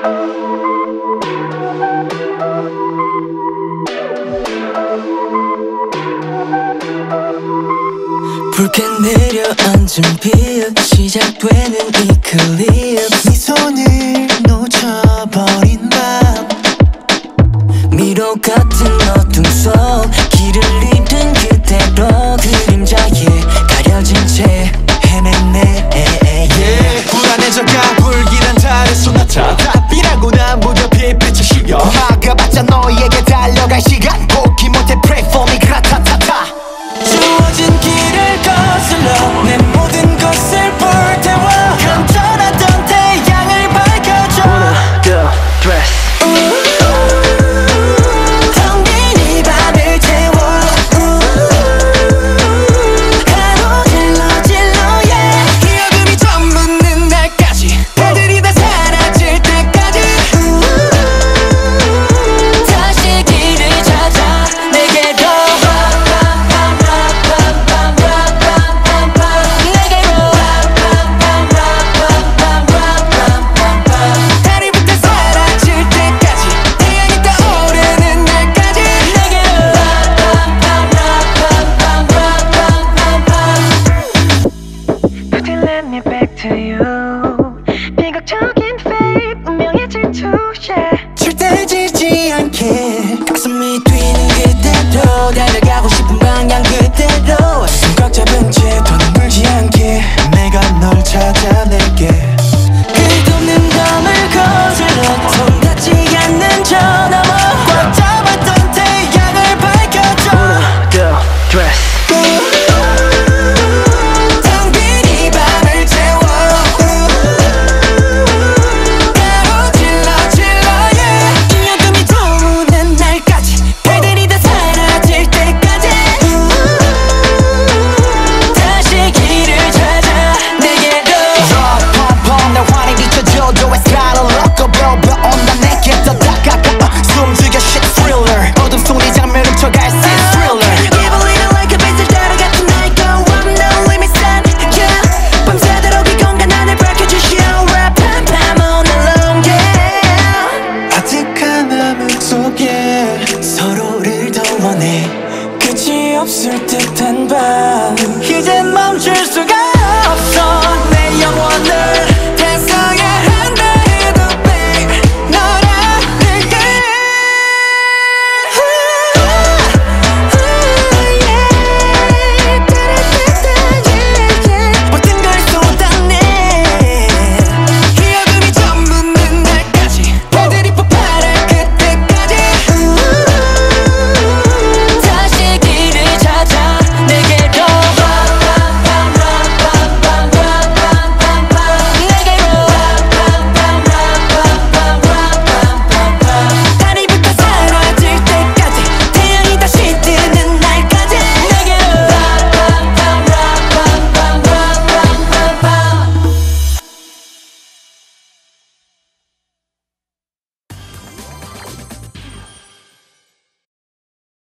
붉게 내려앉은 빛 시작되는 이 클립 네 손을 놓쳐버린 맘 미로 같은 어둠 속 길을 잃은 그대로 그림자에 가려진 채 헤맸네 불안해져가 불길한 달의 소나타 답이라고 난 무렵에 빛을 실려 막아봤자 너에게 달려갈 시간 포기 못해 pray for me 그라타타타 주어진 길을 거슬러 내 모든 것을 불태워 간절하던 태양을 밝혀줘 Wanna the dress 텅 빈 이 밤을 태워 가로질러 질러 yeah 이 어둠이 점 묻는 날까지 애들이 다 사라질 때까지 다시 길을 찾아 내게로 달이 붙어 사라질 때까지 태양이 떠오르는 날까지 Put it let me back to you 비극적인 fate 운명의 질투 yeah 절대 지지 않게